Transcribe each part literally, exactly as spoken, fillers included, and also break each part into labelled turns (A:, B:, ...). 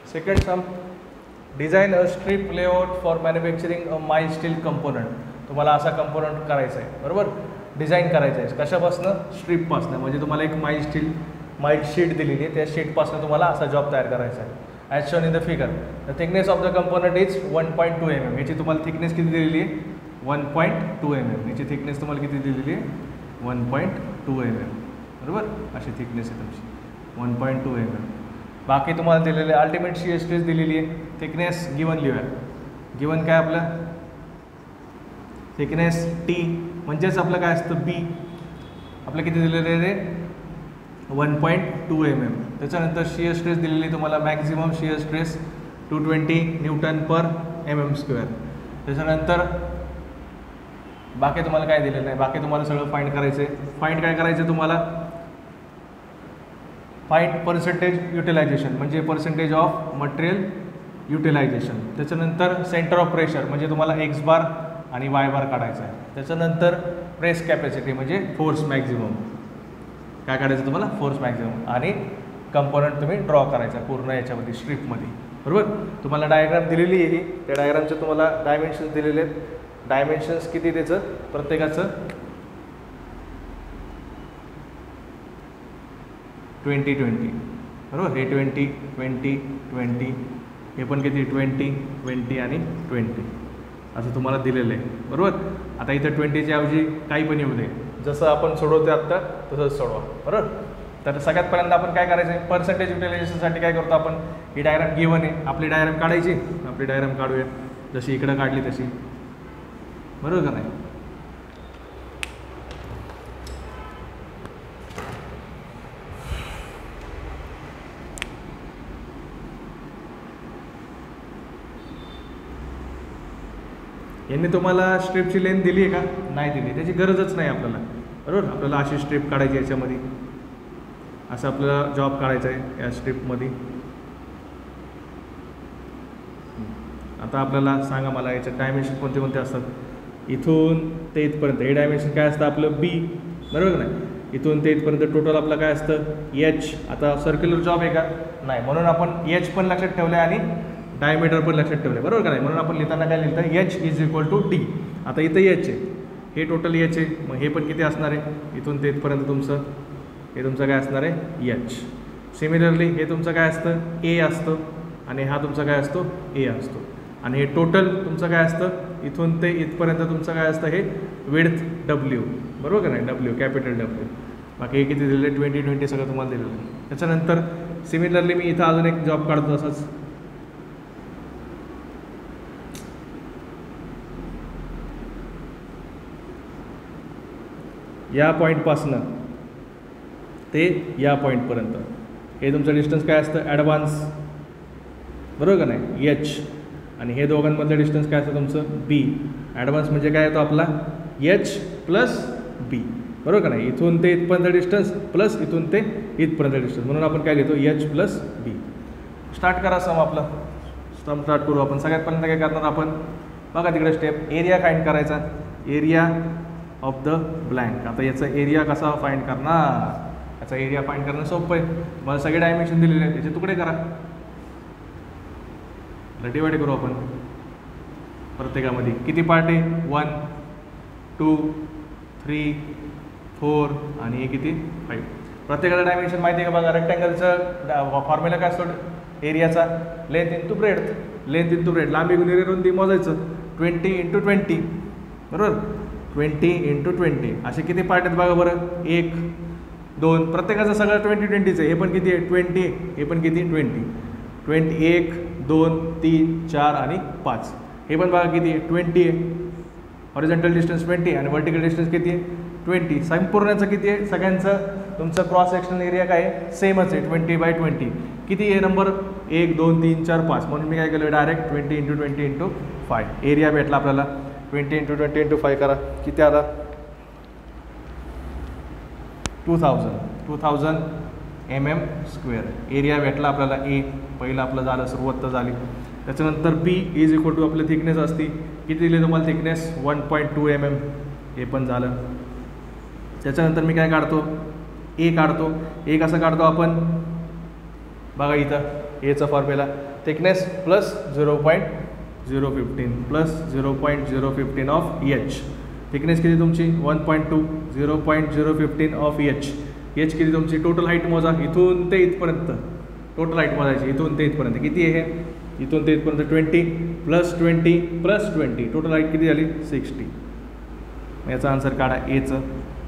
A: Second sum, design a strip layout for manufacturing a mild steel component. तुम्हाला असा component करायचा आहे, बरोबर, डिझाईन करायचं आहे. कशापासनं? स्ट्रीपपासनं. म्हणजे तुम्हाला एक माइल्ड स्टील माइल्ड शीट दिलेली आहे, त्या शीटपासनं तुम्हाला असा जॉब तयार करायचा आहे. As shown in the figure, the thickness of the component is one point two M M. याची तुम्हाला थिकनेस किती दिलेली आहे? One point two M M. याची थिकनेस तुम्हाला किती दिलेली आहे? One point two M M. बरोबर, अशी थिकनेस आहे तुमची, one point two M M. बाकी तुम्हाला दिलेले अल्टिमेट शिअर स्ट्रेस दिलेली आहे. थिकनेस गिवन लिहूया. गिवन काय आपलं? थिकनेस टी म्हणजेच आपलं काय असतं? बी. आपलं किती दिलेलं आहे ते? One point two M M. त्याच्यानंतर शिअर स्ट्रेस दिलेली तुम्हाला maximum shear stress two twenty newton per M M square. त्याच्यानंतर बाकी तुम्हाला काय दिलेलं आहे? बाकी तुम्हाला सगळं फाइंड करायचं आहे. फाइंड काय करायचं तुम्हाला? फाइंड पर्सेंटेज युटिलायझेशन, म्हणजे पर्सेंटेज ऑफ मटेरियल युटिलायझेशन. त्याच्यानंतर सेंटर ऑफ प्रेशर, म्हणजे तुम्हाला एक्स बार आणि वाय बार काढायचा आहे. त्याच्यानंतर प्रेस कॅपॅसिटी, म्हणजे फोर्स मॅक्झिमम काय काढायचं तुम्हाला? Force maximum. आणि कंपोनंट तुम्ही ड्रॉ करायचा पूर्ण याच्यामध्ये स्ट्रीपमध्ये. बरोबर, तुम्हाला डायग्राम दिलेली आहे. त्या डायग्रामचे तुम्हाला डायमेन्शन्स दिलेले आहेत. डायमेन्शन्स किती त्याचं प्रत्येकाचं? Twenty twenty. बरोबर, हे ट्वेंटी ट्वेंटी ट्वेंटी, हे पण किती? ट्वेंटी ट्वेंटी आणि ट्वेंटी असं तुम्हाला दिलेलं आहे. बरोबर, आता इथं ट्वेंटीच्या ऐवजी काही पण येऊ दे, जसं आपण सोडवतो आत्ता तसंच सोडवा. बरोबर, तर सगळ्यात पहिल्यांदा आपण काय करायचं आहे? पर्सेंटेज युटिलायझेशनसाठी काय करतो आपण? ही डायग्राम गिवन आहे, आपली डायग्राम काढायची. आपली डायग्राम काढूया जशी इकडं काढली तशी. बरोबर का नाही? यांनी तुम्हाला स्ट्रीपची लेंथ दिली आहे का? नाही दिली, त्याची गरजच नाही आपल्याला. बरोबर, आपल्याला अशी स्ट्रीप काढायची याच्यामध्ये, असं आपल्याला जॉब काढायचा आहे या स्ट्रीपमध्ये. आता आपल्याला सांगा मला याचे डायमेन्शन कोणते कोणते असतात? इथून ते इथपर्यंत हे डायमेन्शन काय असतं आपलं? बी. बरोबर का नाही? इथून ते इथपर्यंत टोटल आपलं काय असतं? एच. आता सर्क्युलर जॉब आहे का? नाही, म्हणून आपण एच पण लक्षात ठेवलं आहे आणि डायमीटर पण लक्षात ठेवले. बरोबर का नाही? म्हणून आपण लिहिताना काय लिहिलं? H is equal to D. आता इथं एच आहे, हे टोटल एच आहे, मग हे पण किती असणार आहे? इथून ते इथपर्यंत तुमचं हे तुमचं काय असणार आहे? एच. सिमिलरली हे तुमचं काय असतं? ए असतं, आणि हा तुमचा काय असतो? ए असतो. आणि हे टोटल तुमचं काय असतं? इथून ते इथपर्यंत तुमचं काय असतं? हे विड्थ डब्ल्यू. बरोबर का नाही? W, capital W. बाकी हे किती दिलेलं आहे? ट्वेंटी ट्वेंटी सगळं तुम्हाला दिलेलं आहे. त्याच्यानंतर सिमिलरली मी इथं अजून एक जॉब काढतो असंच. या पॉईंटपासनं ते या पॉईंटपर्यंत हे तुमचं डिस्टन्स काय असतं? ॲडव्हान्स. बरोबर का नाही? एच. आणि हे दोघांमधलं डिस्टन्स काय असतं तुमचं? बी. ॲडव्हान्स म्हणजे काय येतो आपला? H plus B. बरोबर का नाही? इथून ते इथपर्यंत डिस्टन्स प्लस इथून ते इथपर्यंत डिस्टन्स, म्हणून आपण काय लिहितो? एच प्लस बी. स्टार्ट करा सम आपला. सम स्टार्ट करू आपण. सगळ्यात पहिल्यांदा काय करणार आपण? बघा तिकडे स्टेप, एरिया फाइंड करायचा. Area of the blank. आता याचा एरिया कसा फाइंड करणार? याचा एरिया फाइंड करणं सोपं आहे. मला सगळे डायमेन्शन दिलेले आहेत, त्याचे तुकडे करा. डिवाइड करू आपण प्रत्येकामध्ये. किती पार्ट आहे? वन, टू, थ्री, फोर आणि हे किती? फाईव्ह. प्रत्येकाला डायमेन्शन माहिती आहे का? बघा, रेक्टँगलचं फॉर्म्युला काय असतो एरियाचा? Length into breadth. Length into breadth, लांबी गुणिले रुंदी मोजायचं. Twenty into twenty. बरोबर, ट्वेंटी इंटू ट्वेंटी. असे किती पार्ट आहेत बघा बरं? एक, दोन, प्रत्येकाचं सगळं ट्वेंटी ट्वेंटीचं आहे. हे पण किती आहे? ट्वेंटी. हे पण किती? ट्वेंटी. ट्वेंटी, एक, दोन, तीन, चार आणि पाच. हे पण बघा किती आहे? ट्वेंटी आहे. हॉरिझॉन्टल डिस्टन्स ट्वेंटी आणि व्हर्टिकल डिस्टन्स किती आहे? ट्वेंटी. संपूर्णचं किती आहे? सगळ्यांचं तुमचं क्रॉस सेक्शनल एरिया काय आहे? सेमच आहे, ट्वेंटी बाय ट्वेंटी. किती आहे नंबर? एक, दोन, तीन, चार, पाच. म्हणून मी काय केलं? Direct twenty into twenty into five. Area भेटला आपल्याला. Twenty into twenty into five करा. किती आला? Two thousand. Two thousand M M square area भेटला आपल्याला. ए पहिलं आपलं झालं, सुरुवात तर झाली. त्याच्यानंतर बी इज इक्वल टू आपलं थिकनेस असते. किती दिली तुम्हाला thickness? One point two M M. हे पण झालं. त्याच्यानंतर मी काय काढतो? ए काढतो. ए कसं काढतो आपण? बघा इथं एचा formula thickness plus zero point zero fifteen plus zero point zero fifteen of H. Thickness किती तुमची one point two zero point zero fifteen of H. H किती तुमची टोटल हाईट मोजा इथून ते इथपर्यंत. टोटल हाईट मोजायची इथून ते इथपर्यंत किती आहे हे इथून ते इथपर्यंत twenty plus twenty plus twenty total height किती झाली सिक्स्टी. याचा आन्सर काढा एचं.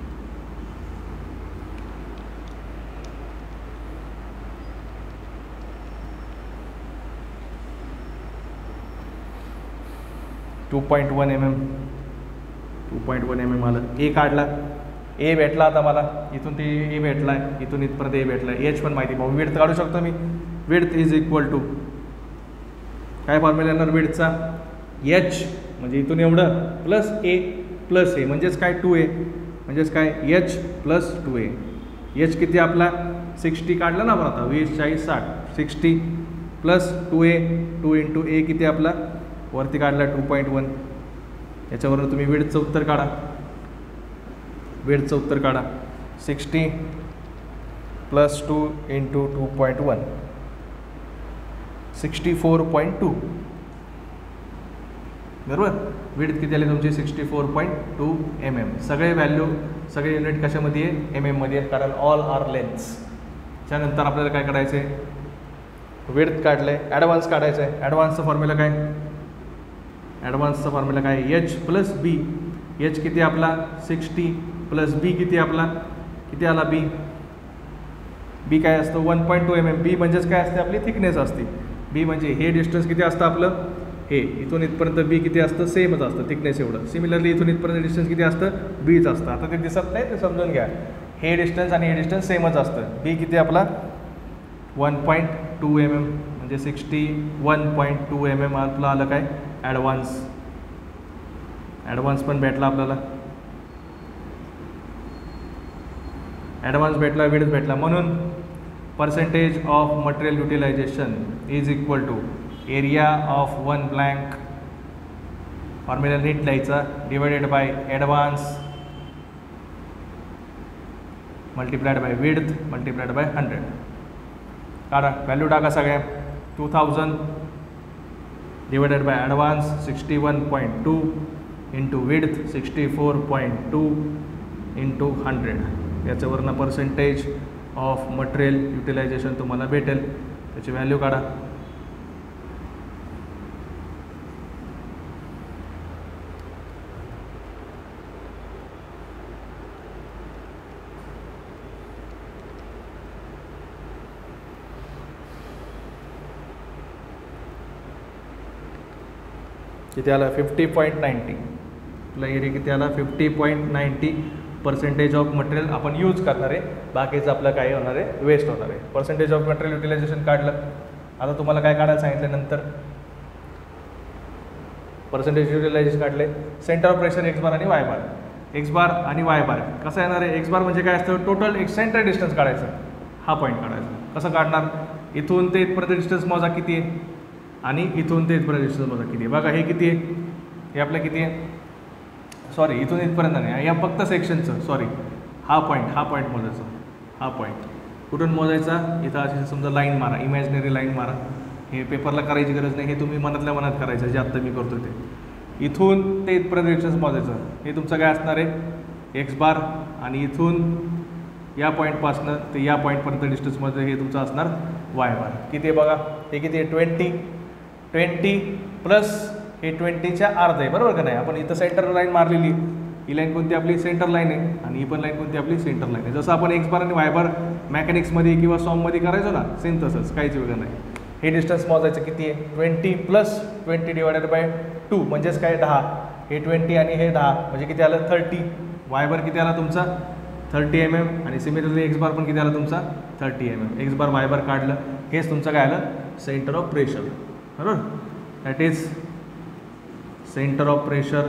A: Two point one M M two point one M M आलं. ए काढला ए भेटला आता मला इथून ते ए भेटला आहे इथून इथपर्यंत ए भेटला आहे. एच पण माहिती मग विड्थ काढू शकतो मी. विड्थ इज इक्वल टू काय फॉर्म्युला येणार विड्थचा एच म्हणजे इथून एवढं प्लस ए प्लस ए म्हणजेच काय टू ए म्हणजेच काय H plus two A. H किती आपला सिक्स्टी काढला ना आपण आता वीस चाळीस साठ sixty plus two A two into A किती आपला वरती काढला टू पॉईंट वन. याच्यावरून तुम्ही विड्थचं उत्तर काढा. विड्थचं उत्तर काढा sixty plus two into two point one sixty four point two बरोबर. विड्थ किती आली तुमची sixty four point two M M. सगळे व्हॅल्यू सगळे युनिट कशामध्ये आहे एम एममध्ये आहे कारण ऑल आर लेन्थ्स. त्यानंतर आपल्याला काय काढायचं आहे विड्थ काढलं आहे ॲडव्हान्स काढायचं आहे. ॲडव्हान्सचा फॉर्म्युला काय ॲडव्हान्सचा फॉर्म्युला काय एच प्लस बी. एच किती आपला सिक्स्टी प्लस बी किती आपला किती आला बी बी काय असतं one point two M M. B म्हणजेच काय असते आपली थिकनेस असते. बी म्हणजे हे डिस्टन्स किती असतं आपलं हे इथून इथपर्यंत बी किती असतं सेमच असतं थिकनेस एवढं. सिमिलरली इथून इथपर्यंत डिस्टन्स किती असतं बीच असतं. आता ते दिसत नाही ते समजून घ्या. हे डिस्टन्स आणि हे डिस्टन्स सेमच असतं. बी किती आपला one point two M M म्हणजे sixty one point two M M आपलं आलं काय ॲडव्हान्स. ॲडव्हान्स पण भेटला आपल्याला. ॲडव्हान्स भेटला विड्थ भेटला म्हणून percentage of material utilization is equal to area of one blank formula नीट लिहायचा divided by advance multiplied by width multiplied by hundred. काढा व्हॅल्यू टाका सगळ्या. Two thousand divided by advance sixty one point two into width sixty four point two into hundred. याच्यावरनं percentage of material utilization तुम्हाला भेटेल. त्याची value काढा. किती आला फिफ्टी पॉईंट नाईन्टी. आपला एरिया किती आला fifty point ninety percentage of material आपण यूज करणार आहे. बाकीचं आपलं काय होणार आहे वेस्ट होणार आहे. पर्सेंटेज ऑफ मटेरियल युटिलायझेशन काढलं. आता तुम्हाला काय काढायला सांगितलं नंतर पर्सेंटेज युटिलायझेशन काढले. Centre of pressure X bar आणि वाय बार. एक्स बार आणि वाय बार कसं येणार आहे एक्स बार म्हणजे काय असतं टोटल एक सेंटर डिस्टन्स काढायचं. हा पॉईंट काढायचा. कसं काढणार इथून ते इथपर्यंत डिस्टन्स मोजा किती आहे आणि इथून ते इथपर्यंत डिस्टन्स मोजा किती आहे. बघा हे किती आहे हे आपलं किती आहे सॉरी इथून इथपर्यंत नाही या फक्त सेक्शनचं सॉरी हा पॉईंट हा पॉईंट मोजायचा. हा पॉईंट कुठून मोजायचा इथं अशी समजा लाईन मारा इमॅजिनरी लाईन मारा. हे पेपरला करायची गरज नाही हे तुम्ही मनातल्या मनात करायचं जे आत्ता मी करतो ते. इथून ते इथपर्यंत डिस्टन्स मोजायचं. हे तुमचं काय असणार आहे एक्स बार आणि इथून या पॉईंटपासनं ते या पॉईंटपर्यंत डिस्टन्समध्ये हे तुमचं असणार वाय बार. किती आहे बघा हे किती आहे ट्वेंटी ट्वेंटी प्लस हे ट्वेंटीच्या अर्ध आहे बरोबर का नाही. आपण इथं सेंटर लाईन मारलेली ही लाईन कोणती आपली सेंटर लाईन आहे आणि ही पण लाईन कोणती आपली सेंटर लाईन आहे. जसं आपण एक्स बार आणि वाय बार मॅकॅनिक्समध्ये किंवा सॉममध्ये करायचो ना सेम तसंच काहीच वेगळं नाही. हे डिस्टन्स मोजायचं किती आहे twenty plus twenty divided by two म्हणजेच काय दहा. हे ट्वेंटी आणि हे दहा म्हणजे किती आलं थर्टी. वाय बार किती आला तुमचा थर्टी एम एम आणि सिमिलरली एक्स बार पण किती आला तुमचा thirty M M. X bar Y bar काढलं हेच तुमचं काय आलं सेंटर ऑफ प्रेशर बरोबर. That is centre of pressure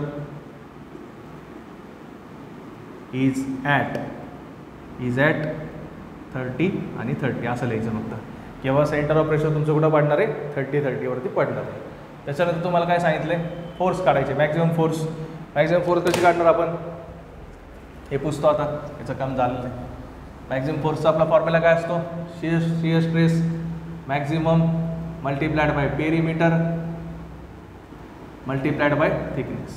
A: is at is at thirty आणि थर्टी असं लिहायचं फक्त. किंवा सेंटर ऑफ प्रेशर तुमचं कुठं पडणार आहे थर्टी थर्टीवरती पडणार आहे. त्याच्यानंतर तुम्हाला काय सांगितलं आहे फोर्स काढायचे मॅक्झिमम फोर्स. मॅक्झिमम फोर्स कशी काढणार आपण हे पुसतो आता याचं काम झालं नाही. मॅक्झिमम फोर्सचा आपला फॉर्म्युला काय असतो shear shear stress maximum multiplied by perimeter multiplied by thickness.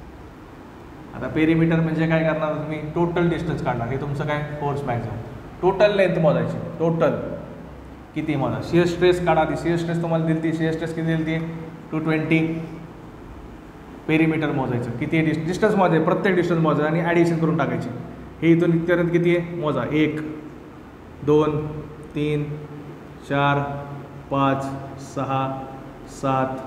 A: आता पेरीमीटर म्हणजे काय करणार तुम्ही, टोटल डिस्टन्स काढणार. हे तुमचं काय फोर्स मॅक्झिमम. टोटल लेंथ मोजायची, टोटल किती मोजा. शिअर स्ट्रेस काढा. ती शिअर स्ट्रेस तुम्हाला दिली ती शिअर स्ट्रेस किती दिली ती टू ट्वेंटी. पेरीमीटर मोजायचं किती आहे, डिस डिस्टन्स मोजायचं, प्रत्येक डिस्टन्स मोजायचं आणि ॲडिशन करून टाकायची. हे इथून इथपर्यंत किती आहे मोजा. एक दोन तीन चार पाच सहा सात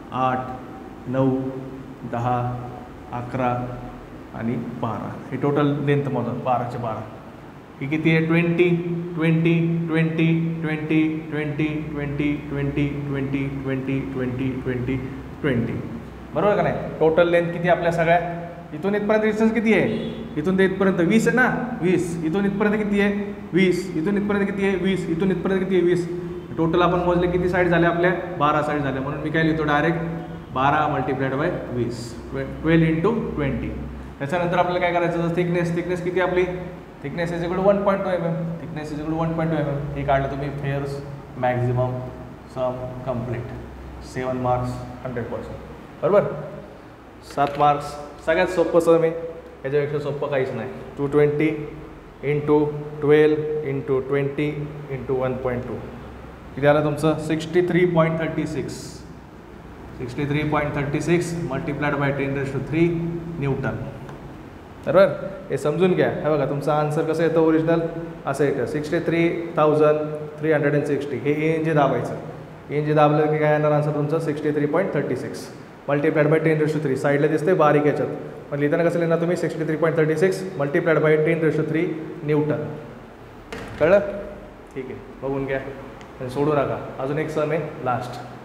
A: आठ नऊ दहा अकरा आणि बारा. हे टोटल लेंथ मोजा, बाराचे बारा. ही किती आहे twenty twenty twenty twenty twenty twenty twenty twenty twenty twenty twenty twenty. बरोबर का नाही. टोटल लेंथ किती आपल्या सगळ्या. इथून इथपर्यंत डिस्टन्स किती आहे, इथून ते इथपर्यंत वीस आहे ना, वीस. इथून इथपर्यंत किती आहे वीस. इथून इथपर्यंत किती आहे वीस. इथून इथपर्यंत किती आहे वीस. टोटल आपण मोजले किती साईड झाल्या आपल्या, बारा साईड झाल्या. म्हणून मी काय लिहितो डायरेक्ट बारा मल्टिप्लाइड बाय वीस, ट्वे ट्वेल्व इंटू ट्वेंटी. त्याच्यानंतर आपल्याला काय करायचं, थिकनेस. थिकनेस किती आपली, thickness is equal to one point two M M. Thickness is equal to one point two M M. हे काढलं तुम्ही फेअर्स maximum sum complete. Seven marks hundred percent. बरोबर. सात मार्क्स. सगळ्यात सोपं सम आहे, याच्यापेक्षा सोपं काहीच नाही. Two twenty into twelve into twenty into one point two किती आलं तुमचं sixty three point thirty six. Sixty three point thirty six multiplied by ten raise to three newton. बरोबर. हे समजून घ्या. हे बघा तुमचा आन्सर कसं येतं ओरिजिनल असं येतं sixty three thousand three hundred and sixty. हे एन जे दाबायचं, एन जे दाबलं की काय येणार आन्सर तुमचं sixty three point thirty six multiplied by ten raise to three. साईडला दिसते बारीक याच्यात, पण लिहिताना कसं लिहिणार तुम्ही sixty three point thirty six multiplied by ten raise to three newton. कळलं. ठीक आहे, बघून घ्या, सोडू नका. अजून एक सम आहे लास्ट.